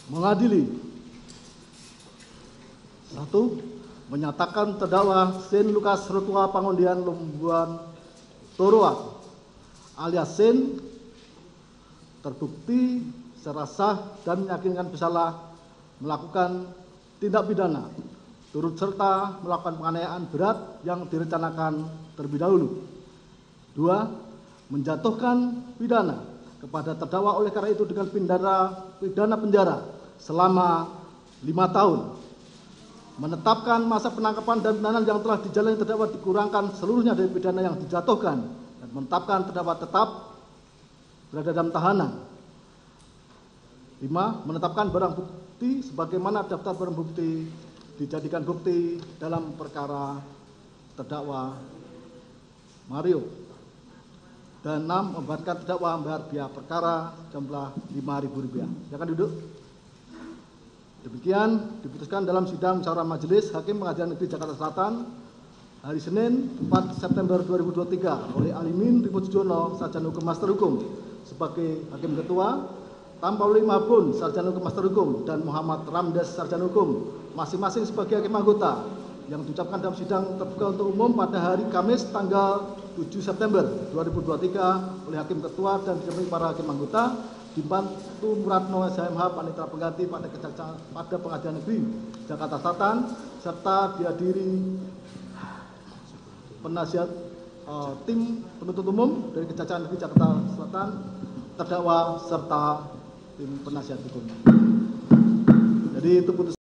mengadili. 1. Menyatakan terdakwa Sin Lukas Rotua Pangondian Lumbuan Toroa alias Sin terbukti secara sah dan meyakinkan bersalah melakukan tindak pidana turut serta melakukan penganiayaan berat yang direncanakan terlebih dahulu. 2. Menjatuhkan pidana kepada terdakwa oleh karena itu dengan pidana penjara selama 5 tahun. Menetapkan masa penangkapan dan penahanan yang telah dijalani terdakwa dikurangkan seluruhnya dari pidana yang dijatuhkan dan menetapkan terdakwa tetap berada dalam tahanan. 5. Menetapkan barang bukti sebagaimana daftar barang bukti dijadikan bukti dalam perkara terdakwa Mario. Dan 6. Membebankan terdakwa membayar biaya perkara jumlah Rp5.000. Silakan duduk. Demikian diputuskan dalam sidang musyawarah majelis Hakim Pengadilan Negeri Jakarta Selatan hari Senin 4 September 2023 oleh Alimin Rifut Sujono, Sarjana Hukum Master Hukum sebagai Hakim Ketua, Tampauli Mahbun, Sarjana Hukum Master Hukum, dan Muhammad Ramdes, Sarjana Hukum, masing-masing sebagai Hakim Anggota yang diucapkan dalam sidang terbuka untuk umum pada hari Kamis tanggal 7 September 2023 oleh Hakim Ketua dan ditemani para Hakim Anggota dibantu Muratno SHMH Panitera Pengganti pada Pengadilan Negeri Jakarta Selatan serta dihadiri penasihat tim penuntut umum dari Kejaksaan Negeri Jakarta Selatan, terdakwa serta tim penasihat hukum. Jadi itu putusan